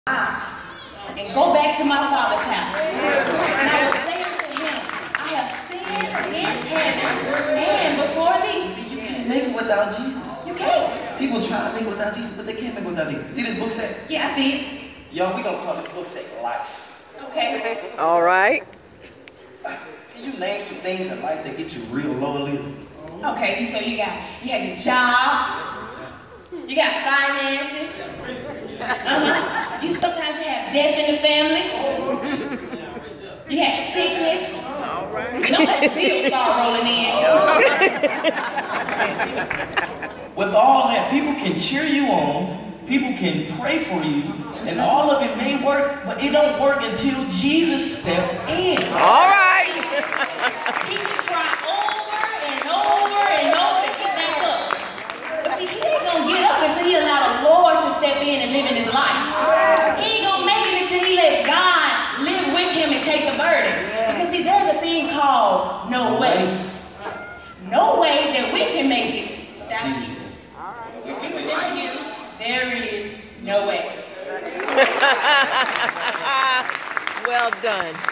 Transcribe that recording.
and go back to my Father's house. And I was saying to him, I have sinned against heaven and before thee. See, you can't make it without Jesus. You can't. People try to make it without Jesus, but they can't make it without Jesus. See this book say? Yeah, I see it. Yo, we gonna call this book say life. Okay. All right. Can you name some things in life that get you real low a little? Okay, so you have your job, you got finances, sometimes you have death in the family, you have sickness. All right. Don't let the bills start rolling in. With all that, people can cheer you on, people can pray for you, and all of it may work, but it don't work until Jesus steps in. All right. People try over and over and over to get back up. But see, he ain't gonna get up until he allow the Lord to step in and live in his life. He ain't gonna make it until he let God live with him and take the burden. Because see, there's a thing called no way. No way that we can make it without Jesus. There is no way. Well done.